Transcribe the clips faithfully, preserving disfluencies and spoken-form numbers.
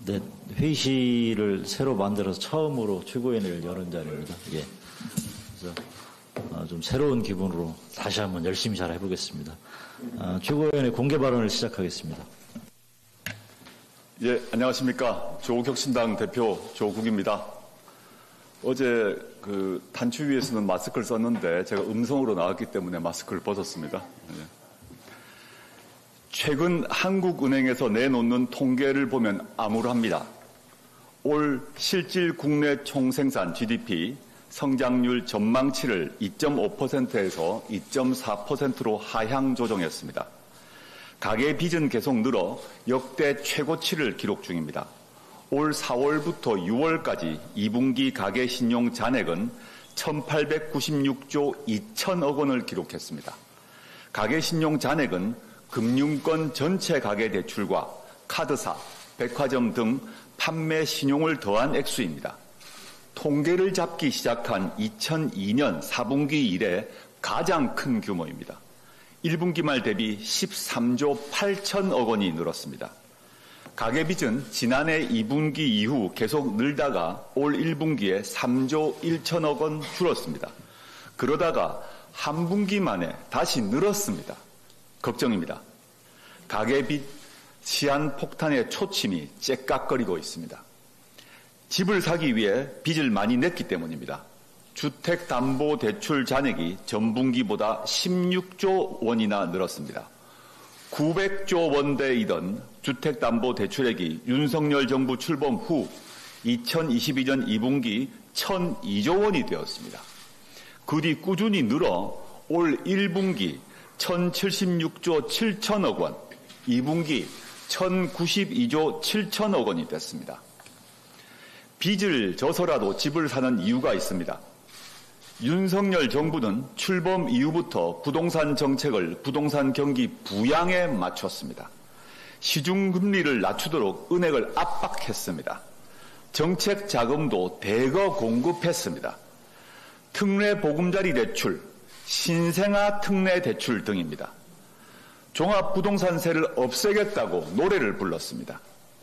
네, 회의실을 새로 만들어서 처음으로 최고위원회를 여는 자리입니다. 예. 그래서 어, 좀 새로운 기분으로 다시 한번 열심히 잘 해보겠습니다. 어, 최고위원회 공개 발언을 시작하겠습니다. 예, 안녕하십니까. 조국혁신당 대표 조국입니다. 어제 그 단추위에서는 마스크를 썼는데 제가 음성으로 나왔기 때문에 마스크를 벗었습니다. 예. 최근 한국은행에서 내놓는 통계를 보면 암울합니다. 올 실질 국내 총생산 지디피 성장률 전망치를 이 점 오 퍼센트에서 이 점 사 퍼센트로 하향 조정했습니다. 가계 빚은 계속 늘어 역대 최고치를 기록 중입니다. 올 사월부터 유월까지 이 분기 가계 신용 잔액은 천팔백구십육조 이천억 원을 기록했습니다. 가계 신용 잔액은 금융권 전체 가계대출과 카드사, 백화점 등 판매 신용을 더한 액수입니다. 통계를 잡기 시작한 이천이 년 사 분기 이래 가장 큰 규모입니다. 일 분기 말 대비 십삼조 팔천억 원이 늘었습니다. 가계빚은 지난해 이 분기 이후 계속 늘다가 올 일 분기에 삼조 일천억 원 줄었습니다. 그러다가 한 분기 만에 다시 늘었습니다. 걱정입니다. 가계빚 시한 폭탄의 초침이 째깍거리고 있습니다. 집을 사기 위해 빚을 많이 냈기 때문입니다. 주택담보대출 잔액이 전분기보다 십육조 원이나 늘었습니다. 구백조 원대이던 주택담보대출액이 윤석열 정부 출범 후 이천이십이 년 이 분기 천이조 원이 되었습니다. 그 뒤 꾸준히 늘어 올 일 분기 천칠십육조 칠천억 원, 이 분기 천구십이조 칠천억 원이 됐습니다. 빚을 져서라도 집을 사는 이유가 있습니다. 윤석열 정부는 출범 이후부터 부동산 정책을 부동산 경기 부양에 맞췄습니다. 시중금리를 낮추도록 은행을 압박했습니다. 정책 자금도 대거 공급했습니다. 특례 보금자리 대출, 신생아 특례 대출 등입니다. 종합부동산세를 없애겠다고 노래를 불렀습니다.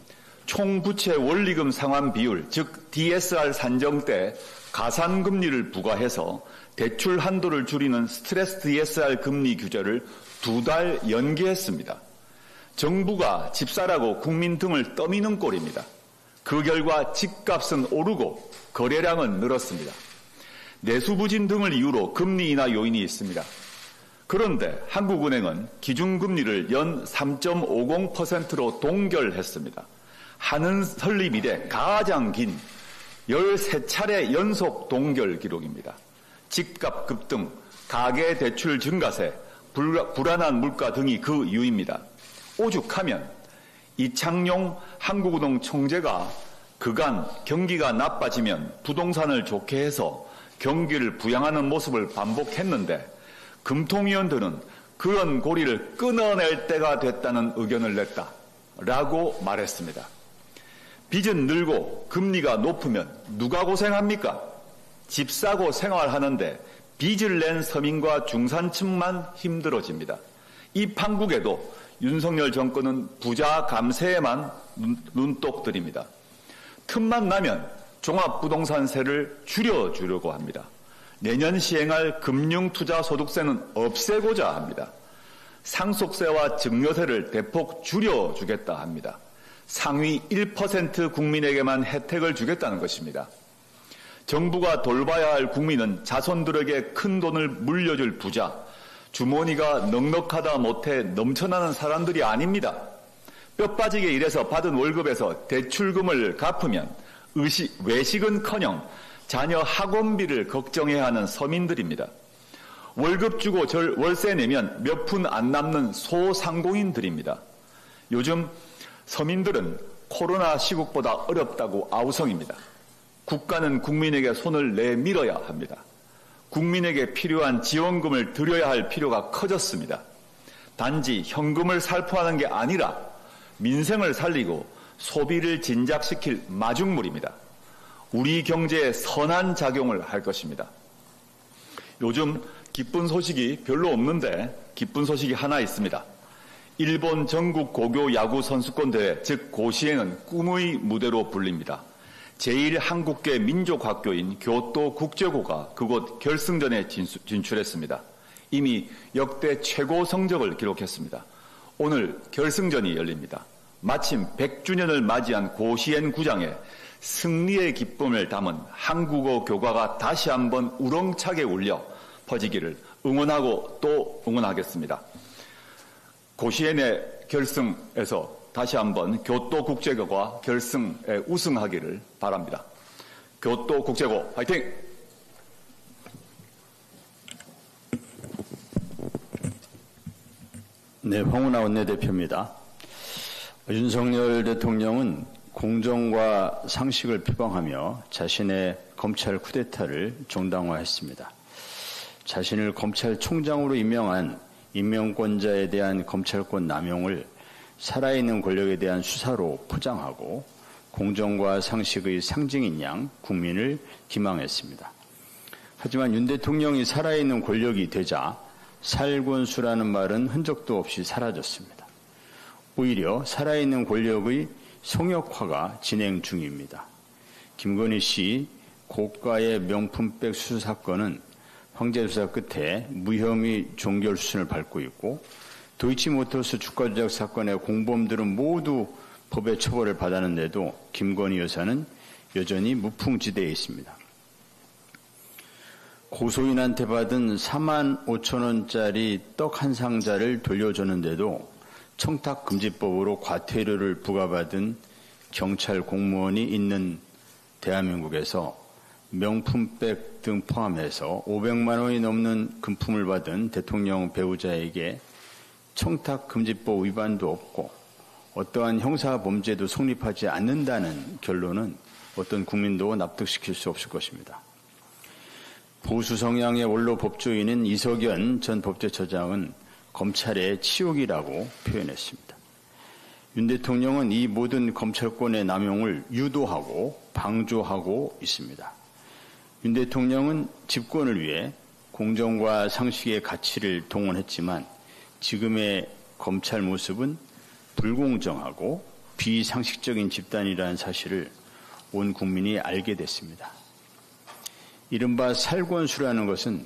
총부채 원리금 상환 비율, 즉 디에스알 산정 때 가산금리를 부과해서 대출 한도를 줄이는 스트레스 디에스알 금리 규제를 두 달 연기했습니다. 정부가 집사라고 국민 등을 떠미는 꼴입니다. 그 결과 집값은 오르고 거래량은 늘었습니다. 내수부진 등을 이유로 금리 인하 요인이 있습니다. 그런데 한국은행은 기준금리를 연 삼 점 오공 퍼센트로 동결했습니다. 한은 설립 이래 가장 긴 열세 차례 연속 동결 기록입니다. 집값 급등, 가계대출 증가세, 불안한 물가 등이 그 이유입니다. 오죽하면 이창용 한국은행 총재가 그간 경기가 나빠지면 부동산을 좋게 해서 경기를 부양하는 모습을 반복했는데 금통위원들은 그런 고리를 끊어낼 때가 됐다는 의견을 냈다라고 말했습니다. 빚은 늘고 금리가 높으면 누가 고생합니까? 집 사고 생활하는데 빚을 낸 서민과 중산층만 힘들어집니다. 이 판국에도 윤석열 정권은 부자 감세에만 눈독 들입니다. 틈만 나면 종합부동산세를 줄여주려고 합니다. 내년 시행할 금융투자소득세는 없애고자 합니다. 상속세와 증여세를 대폭 줄여주겠다 합니다. 상위 일 퍼센트 국민에게만 혜택을 주겠다는 것입니다. 정부가 돌봐야 할 국민은 자손들에게 큰 돈을 물려줄 부자, 주머니가 넉넉하다 못해 넘쳐나는 사람들이 아닙니다. 뼈 빠지게 일해서 받은 월급에서 대출금을 갚으면 의식, 외식은커녕 자녀 학원비를 걱정해야 하는 서민들입니다. 월급 주고 절 월세 내면 몇 푼 안 남는 소상공인들입니다. 요즘 서민들은 코로나 시국보다 어렵다고 아우성입니다. 국가는 국민에게 손을 내밀어야 합니다. 국민에게 필요한 지원금을 드려야 할 필요가 커졌습니다. 단지 현금을 살포하는 게 아니라 민생을 살리고 소비를 진작시킬 마중물입니다. 우리 경제에 선한 작용을 할 것입니다. 요즘 기쁜 소식이 별로 없는데 기쁜 소식이 하나 있습니다. 일본 전국 고교 야구 선수권 대회, 즉 고시행은 꿈의 무대로 불립니다. 제일 한국계 민족학교인 교토 국제고가 그곳 결승전에 진수, 진출했습니다. 이미 역대 최고 성적을 기록했습니다. 오늘 결승전이 열립니다. 마침 백 주년을 맞이한 고시엔 구장에 승리의 기쁨을 담은 한국어 교가가 다시 한번 우렁차게 울려 퍼지기를 응원하고 또 응원하겠습니다. 고시엔의 결승에서 다시 한번 교토국제고가 결승에 우승하기를 바랍니다. 교토국제고 화이팅! 네, 황운하 원내대표입니다. 윤석열 대통령은 공정과 상식을 표방하며 자신의 검찰 쿠데타를 정당화했습니다. 자신을 검찰총장으로 임명한 임명권자에 대한 검찰권 남용을 살아있는 권력에 대한 수사로 포장하고 공정과 상식의 상징인 양 국민을 기망했습니다. 하지만 윤 대통령이 살아있는 권력이 되자 살권수라는 말은 흔적도 없이 사라졌습니다. 오히려 살아있는 권력의 성역화가 진행 중입니다. 김건희 씨 고가의 명품백 수수 사건은 황제 수사 끝에 무혐의 종결 수순을 밟고 있고 도이치모터스 주가 조작 사건의 공범들은 모두 법의 처벌을 받았는데도 김건희 여사는 여전히 무풍지대에 있습니다. 고소인한테 받은 사만 오천 원짜리 떡 한 상자를 돌려줬는데도 청탁금지법으로 과태료를 부과받은 경찰 공무원이 있는 대한민국에서 명품백 등 포함해서 오백만 원이 넘는 금품을 받은 대통령 배우자에게 청탁금지법 위반도 없고 어떠한 형사범죄도 성립하지 않는다는 결론은 어떤 국민도 납득시킬 수 없을 것입니다. 보수 성향의 원로 법조인인 이석연 전 법제처장은 검찰의 치욕이라고 표현했습니다. 윤 대통령은 이 모든 검찰권의 남용을 유도하고 방조하고 있습니다. 윤 대통령은 집권을 위해 공정과 상식의 가치를 동원했지만 지금의 검찰 모습은 불공정하고 비상식적인 집단이라는 사실을 온 국민이 알게 됐습니다. 이른바 살권수라는 것은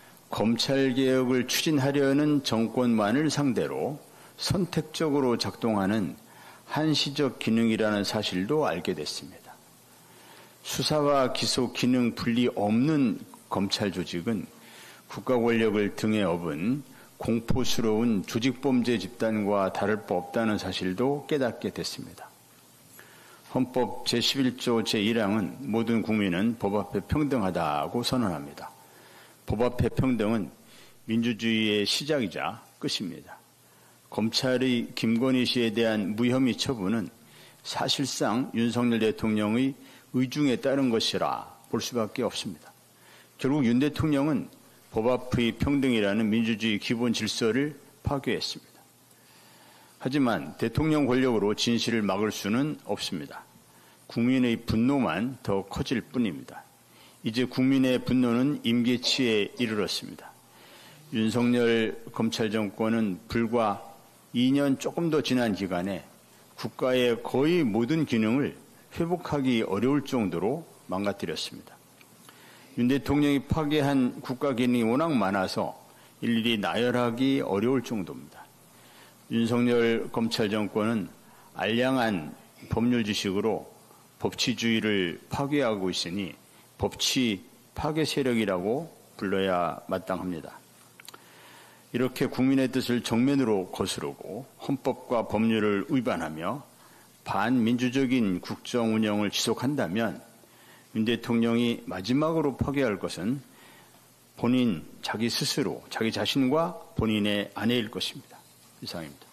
검찰개혁을 추진하려는 정권만을 상대로 선택적으로 작동하는 한시적 기능이라는 사실도 알게 됐습니다. 수사와 기소 기능 분리 없는 검찰 조직은 국가 권력을 등에 업은 공포스러운 조직범죄 집단과 다를 바 없다는 사실도 깨닫게 됐습니다. 헌법 제십일 조 제일 항은 모든 국민은 법 앞에 평등하다고 선언합니다. 법 앞에 평등은 민주주의의 시작이자 끝입니다. 검찰의 김건희 씨에 대한 무혐의 처분은 사실상 윤석열 대통령의 의중에 따른 것이라 볼 수밖에 없습니다. 결국 윤 대통령은 법 앞의 평등이라는 민주주의 기본 질서를 파괴했습니다. 하지만 대통령 권력으로 진실을 막을 수는 없습니다. 국민의 분노만 더 커질 뿐입니다. 이제 국민의 분노는 임계치에 이르렀습니다. 윤석열 검찰 정권은 불과 이 년 조금 더 지난 기간에 국가의 거의 모든 기능을 회복하기 어려울 정도로 망가뜨렸습니다. 윤 대통령이 파괴한 국가 기능이 워낙 많아서 일일이 나열하기 어려울 정도입니다. 윤석열 검찰 정권은 알량한 법률 지식으로 법치주의를 파괴하고 있으니 법치 파괴 세력이라고 불러야 마땅합니다. 이렇게 국민의 뜻을 정면으로 거스르고 헌법과 법률을 위반하며 반민주적인 국정 운영을 지속한다면 윤 대통령이 마지막으로 파괴할 것은 본인, 자기 스스로, 자기 자신과 본인의 아내일 것입니다. 이상입니다.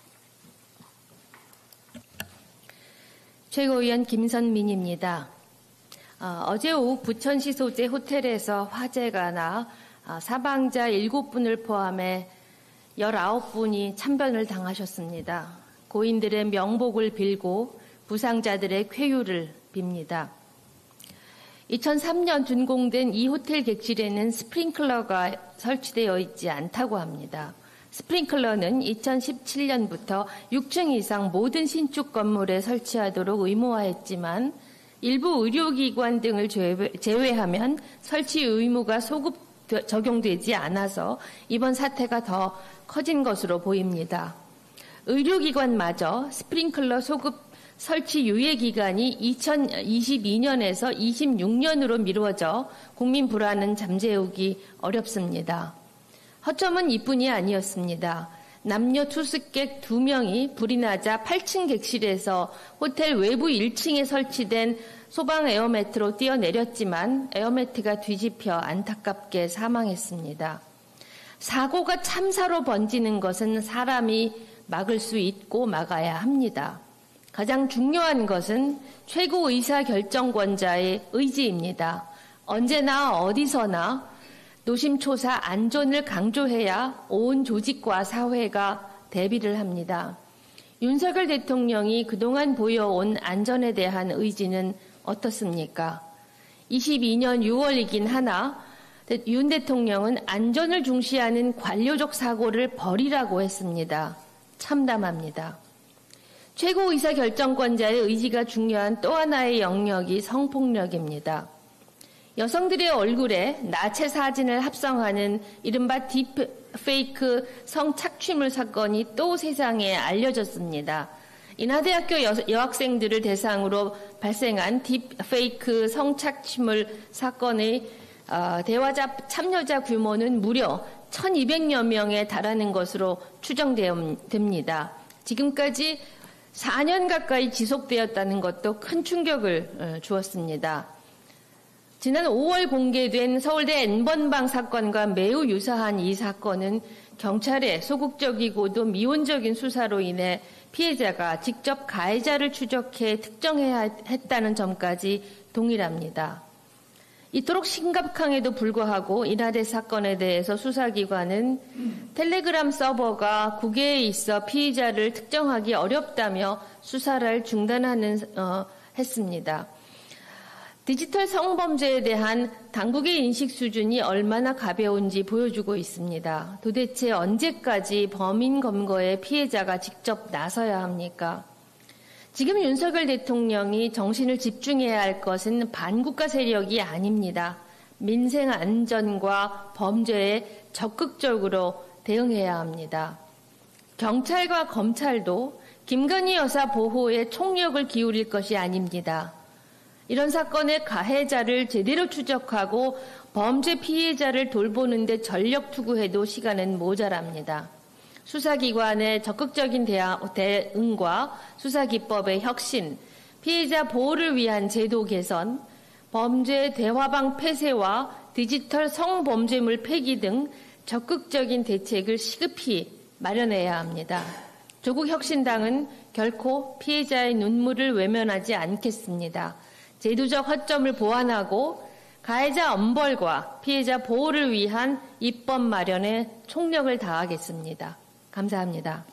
최고위원 김선민입니다. 어, 어제 오후 부천시 소재 호텔에서 화재가 나 어, 사망자 일곱 분을 포함해 열아홉 분이 참변을 당하셨습니다. 고인들의 명복을 빌고 부상자들의 쾌유를 빕니다. 이천삼 년 준공된 이 호텔 객실에는 스프링클러가 설치되어 있지 않다고 합니다. 스프링클러는 이천십칠 년부터 육 층 이상 모든 신축 건물에 설치하도록 의무화했지만 일부 의료기관 등을 제외하면 설치 의무가 소급 적용되지 않아서 이번 사태가 더 커진 것으로 보입니다. 의료기관마저 스프링클러 소급 설치 유예 기간이 이천이십이 년에서 이십육 년으로 미뤄져 국민 불안은 잠재우기 어렵습니다. 허점은 이뿐이 아니었습니다. 남녀 투숙객 두 명이 불이 나자 팔 층 객실에서 호텔 외부 일 층에 설치된 소방 에어매트로 뛰어내렸지만 에어매트가 뒤집혀 안타깝게 사망했습니다. 사고가 참사로 번지는 것은 사람이 막을 수 있고 막아야 합니다. 가장 중요한 것은 최고 의사결정권자의 의지입니다. 언제나 어디서나 노심초사 안전을 강조해야 온 조직과 사회가 대비를 합니다. 윤석열 대통령이 그동안 보여온 안전에 대한 의지는 어떻습니까? 이십이 년 유월이긴 하나 윤 대통령은 안전을 중시하는 관료적 사고를 버리라고 했습니다. 참담합니다. 최고의사결정권자의 의지가 중요한 또 하나의 영역이 성폭력입니다. 여성들의 얼굴에 나체 사진을 합성하는 이른바 딥페이크 성착취물 사건이 또 세상에 알려졌습니다. 인하대학교 여, 여학생들을 대상으로 발생한 딥페이크 성착취물 사건의 어, 대화자 참여자 규모는 무려 천이백여 명에 달하는 것으로 추정됩니다. 지금까지 사 년 가까이 지속되었다는 것도 큰 충격을 어, 주었습니다. 지난 오월 공개된 서울대 N번방 사건과 매우 유사한 이 사건은 경찰의 소극적이고도 미온적인 수사로 인해 피해자가 직접 가해자를 추적해 특정해야 했다는 점까지 동일합니다. 이토록 심각함에도 불구하고 인하대 사건에 대해서 수사기관은 텔레그램 서버가 국외에 있어 피의자를 특정하기 어렵다며 수사를 중단하는 어, 했습니다. 디지털 성범죄에 대한 당국의 인식 수준이 얼마나 가벼운지 보여주고 있습니다. 도대체 언제까지 범인 검거에 피해자가 직접 나서야 합니까? 지금 윤석열 대통령이 정신을 집중해야 할 것은 반국가 세력이 아닙니다. 민생 안전과 범죄에 적극적으로 대응해야 합니다. 경찰과 검찰도 김건희 여사 보호에 총력을 기울일 것이 아닙니다. 이런 사건의 가해자를 제대로 추적하고 범죄 피해자를 돌보는 데 전력 투구해도 시간은 모자랍니다. 수사기관의 적극적인 대응과 수사기법의 혁신, 피해자 보호를 위한 제도 개선, 범죄 대화방 폐쇄와 디지털 성범죄물 폐기 등 적극적인 대책을 시급히 마련해야 합니다. 조국혁신당은 결코 피해자의 눈물을 외면하지 않겠습니다. 제도적 허점을 보완하고 가해자 엄벌과 피해자 보호를 위한 입법 마련에 총력을 다하겠습니다. 감사합니다.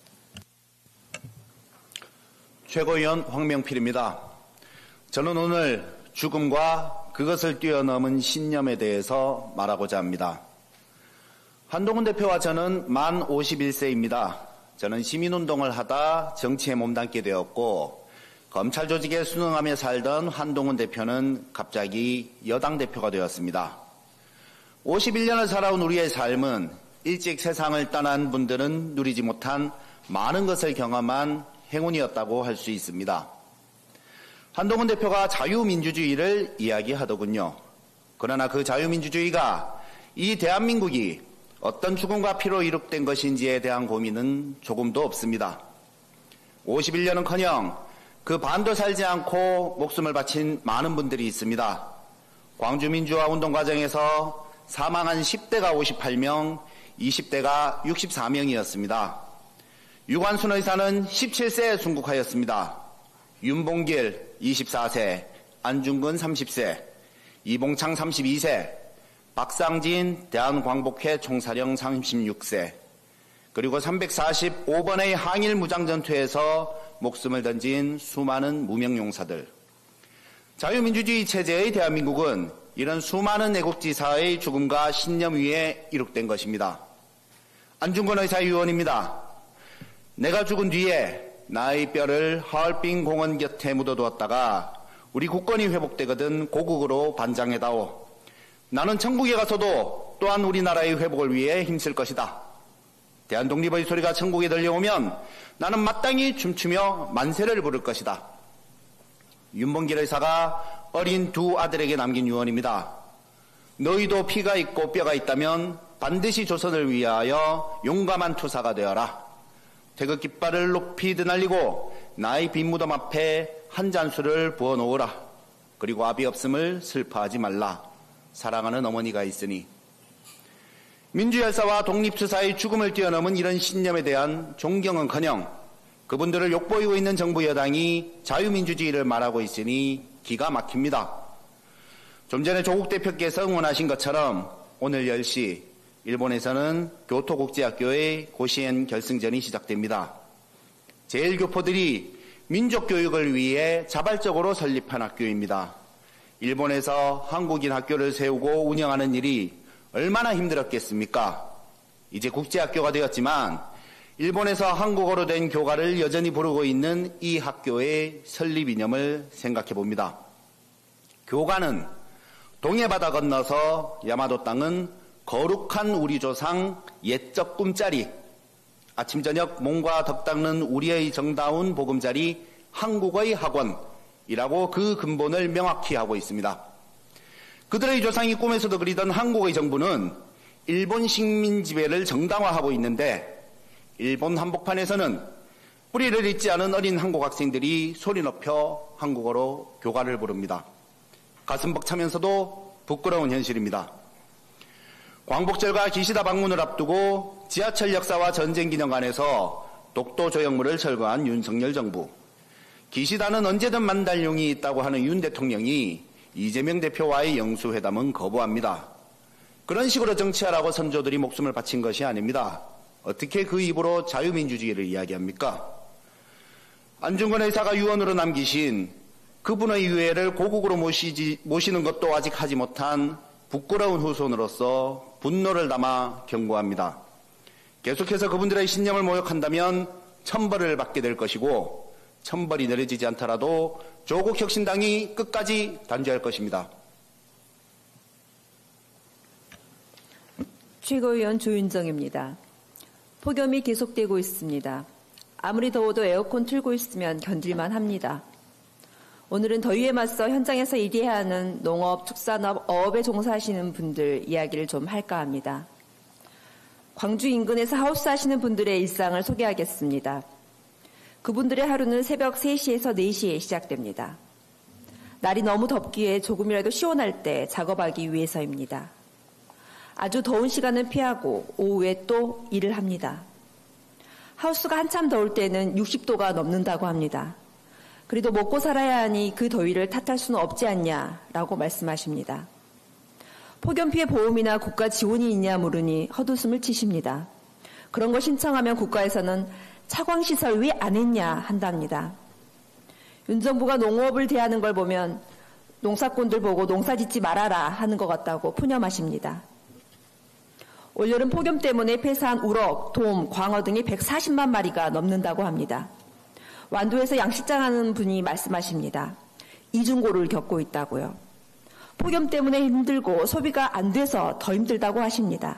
최고위원 황명필입니다. 저는 오늘 죽음과 그것을 뛰어넘은 신념에 대해서 말하고자 합니다. 한동훈 대표와 저는 만 오십일 세입니다. 저는 시민운동을 하다 정치에 몸담게 되었고 검찰 조직에 순응하며 살던 한동훈 대표는 갑자기 여당 대표가 되었습니다. 오십일 년을 살아온 우리의 삶은 일찍 세상을 떠난 분들은 누리지 못한 많은 것을 경험한 행운이었다고 할 수 있습니다. 한동훈 대표가 자유민주주의를 이야기하더군요. 그러나 그 자유민주주의가 이 대한민국이 어떤 죽음과 피로 이룩된 것인지에 대한 고민은 조금도 없습니다. 오십일 년은커녕 그 반도 살지 않고 목숨을 바친 많은 분들이 있습니다. 광주민주화 운동 과정에서 사망한 십 대가 오십팔 명, 이십 대가 육십사 명이었습니다. 유관순 의사는 십칠 세에 순국하였습니다. 윤봉길 이십사 세, 안중근 삼십 세, 이봉창 삼십이 세, 박상진 대한광복회 총사령 삼십육 세, 그리고 삼백사십오 번의 항일 무장전투에서 목숨을 던진 수많은 무명용사들. 자유민주주의 체제의 대한민국은 이런 수많은 애국지사의 죽음과 신념 위에 이룩된 것입니다. 안중근 의사위원입니다. 내가 죽은 뒤에 나의 뼈를 하얼빈 공원 곁에 묻어두었다가 우리 국권이 회복되거든 고국으로 반장해다오. 나는 천국에 가서도 또한 우리나라의 회복을 위해 힘쓸 것이다. 대한독립의 소리가 천국에 들려오면 나는 마땅히 춤추며 만세를 부를 것이다. 윤봉길 의사가 어린 두 아들에게 남긴 유언입니다. 너희도 피가 있고 뼈가 있다면 반드시 조선을 위하여 용감한 투사가 되어라. 태극 깃발을 높이 드날리고 나의 빈 무덤 앞에 한 잔술을 부어놓으라. 그리고 아비 없음을 슬퍼하지 말라. 사랑하는 어머니가 있으니. 민주열사와 독립투사의 죽음을 뛰어넘은 이런 신념에 대한 존경은커녕 그분들을 욕보이고 있는 정부 여당이 자유민주주의를 말하고 있으니 기가 막힙니다. 좀 전에 조국 대표께서 응원하신 것처럼 오늘 열 시 일본에서는 교토국제학교의 고시엔 결승전이 시작됩니다. 제일교포들이 민족교육을 위해 자발적으로 설립한 학교입니다. 일본에서 한국인 학교를 세우고 운영하는 일이 얼마나 힘들었겠습니까? 이제 국제학교가 되었지만 일본에서 한국어로 된 교가를 여전히 부르고 있는 이 학교의 설립 이념을 생각해 봅니다. 교가는 동해바다 건너서 야마도 땅은 거룩한 우리 조상 옛적 꿈자리, 아침 저녁 몸과 덕 닦는 우리의 정다운 보금자리 한국의 학원이라고 그 근본을 명확히 하고 있습니다. 그들의 조상이 꿈에서도 그리던 한국의 정부는 일본 식민 지배를 정당화하고 있는데 일본 한복판에서는 뿌리를 잇지 않은 어린 한국 학생들이 소리 높여 한국어로 교가를 부릅니다. 가슴 벅차면서도 부끄러운 현실입니다. 광복절과 기시다 방문을 앞두고 지하철 역사와 전쟁기념관에서 독도 조형물을 철거한 윤석열 정부. 기시다는 언제든 만달용이 있다고 하는 윤 대통령이 이재명 대표와의 영수회담은 거부합니다. 그런 식으로 정치하라고 선조들이 목숨을 바친 것이 아닙니다. 어떻게 그 입으로 자유민주주의를 이야기합니까? 안중근 의사가 유언으로 남기신 그분의 유해를 고국으로 모시지, 모시는 것도 아직 하지 못한 부끄러운 후손으로서 분노를 담아 경고합니다. 계속해서 그분들의 신념을 모욕한다면 천벌을 받게 될 것이고 천벌이 내려지지 않더라도 조국혁신당이 끝까지 단죄할 것입니다. 최고위원 조윤정입니다. 폭염이 계속되고 있습니다. 아무리 더워도 에어컨 틀고 있으면 견딜만 합니다. 오늘은 더위에 맞서 현장에서 일해야 하는 농업, 축산업, 어업에 종사하시는 분들 이야기를 좀 할까 합니다. 광주 인근에서 하우스 하시는 분들의 일상을 소개하겠습니다. 그분들의 하루는 새벽 세 시에서 네 시에 시작됩니다. 날이 너무 덥기에 조금이라도 시원할 때 작업하기 위해서입니다. 아주 더운 시간은 피하고 오후에 또 일을 합니다. 하우스가 한참 더울 때는 육십 도가 넘는다고 합니다. 그래도 먹고 살아야 하니 그 더위를 탓할 수는 없지 않냐라고 말씀하십니다. 폭염 피해 보험이나 국가 지원이 있냐 물으니 헛웃음을 치십니다. 그런 거 신청하면 국가에서는 차광시설 왜 안 했냐 한답니다. 윤 정부가 농업을 대하는 걸 보면 농사꾼들 보고 농사 짓지 말아라 하는 것 같다고 푸념하십니다. 올여름 폭염 때문에 폐사한 우럭, 돔, 광어 등이 백사십만 마리가 넘는다고 합니다. 완도에서 양식장 하는 분이 말씀하십니다. 이중고를 겪고 있다고요. 폭염 때문에 힘들고 소비가 안 돼서 더 힘들다고 하십니다.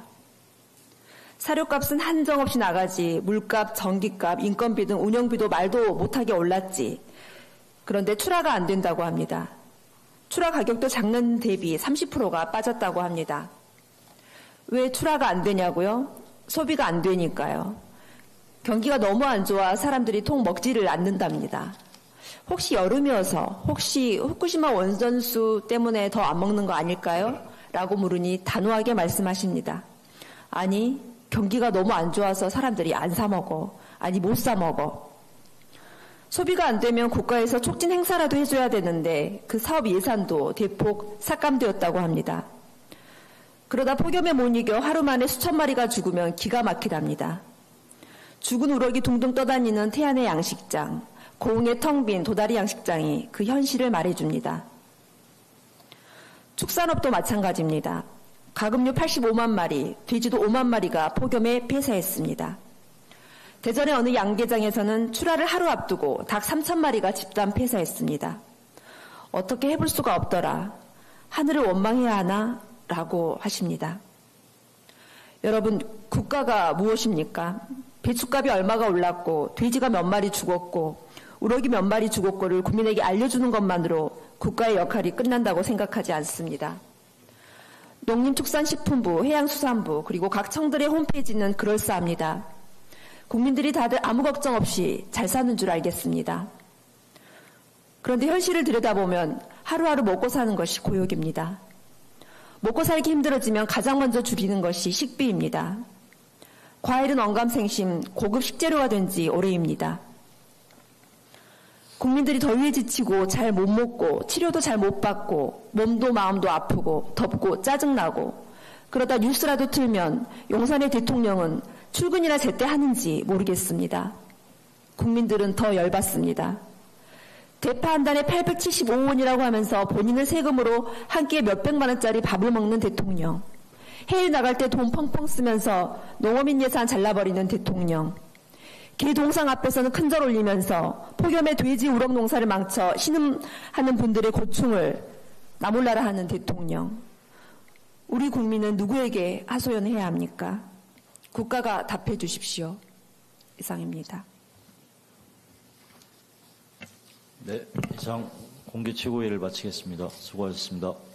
사료값은 한정없이 나가지 물값, 전기값, 인건비 등 운영비도 말도 못하게 올랐지. 그런데 출하가 안 된다고 합니다. 출하 가격도 작년 대비 삼십 퍼센트가 빠졌다고 합니다. 왜 출하가 안 되냐고요? 소비가 안 되니까요. 경기가 너무 안 좋아 사람들이 통 먹지를 않는답니다. 혹시 여름이어서 혹시 후쿠시마 원전수 때문에 더 안 먹는 거 아닐까요? 라고 물으니 단호하게 말씀하십니다. 아니, 경기가 너무 안 좋아서 사람들이 안 사 먹어. 아니, 못 사 먹어. 소비가 안 되면 국가에서 촉진 행사라도 해줘야 되는데 그 사업 예산도 대폭 삭감되었다고 합니다. 그러다 폭염에 못 이겨 하루 만에 수천 마리가 죽으면 기가 막히답니다. 죽은 우럭이 둥둥 떠다니는 태안의 양식장, 고흥의 텅 빈 도다리 양식장이 그 현실을 말해줍니다. 축산업도 마찬가지입니다. 가금류 팔십오만 마리, 돼지도 오만 마리가 폭염에 폐사했습니다. 대전의 어느 양계장에서는 출하를 하루 앞두고 닭 삼천 마리가 집단 폐사했습니다. 어떻게 해볼 수가 없더라. 하늘을 원망해야 하나? 라고 하십니다. 여러분, 국가가 무엇입니까? 배춧값이 얼마가 올랐고 돼지가 몇 마리 죽었고 우럭이 몇 마리 죽었고를 국민에게 알려주는 것만으로 국가의 역할이 끝난다고 생각하지 않습니다. 농림축산식품부, 해양수산부 그리고 각 청들의 홈페이지는 그럴싸합니다. 국민들이 다들 아무 걱정 없이 잘 사는 줄 알겠습니다. 그런데 현실을 들여다보면 하루하루 먹고 사는 것이 고역입니다. 먹고 살기 힘들어지면 가장 먼저 줄이는 것이 식비입니다. 과일은 언감생심, 고급 식재료가 된 지 오래입니다. 국민들이 더위에 지치고 잘 못 먹고 치료도 잘 못 받고 몸도 마음도 아프고 덥고 짜증나고 그러다 뉴스라도 틀면 용산의 대통령은 출근이나 제때 하는지 모르겠습니다. 국민들은 더 열받습니다. 대파 한 단에 팔백칠십오 원이라고 하면서 본인은 세금으로 한 끼에 몇백만 원짜리 밥을 먹는 대통령. 해외 나갈 때 돈 펑펑 쓰면서 농어민 예산 잘라버리는 대통령. 개 동상 앞에서는 큰절 올리면서 폭염에 돼지 우럭 농사를 망쳐 신음하는 분들의 고충을 나몰라라 하는 대통령. 우리 국민은 누구에게 하소연해야 합니까? 국가가 답해 주십시오. 이상입니다. 네, 이상 공개 최고위를 마치겠습니다. 수고하셨습니다.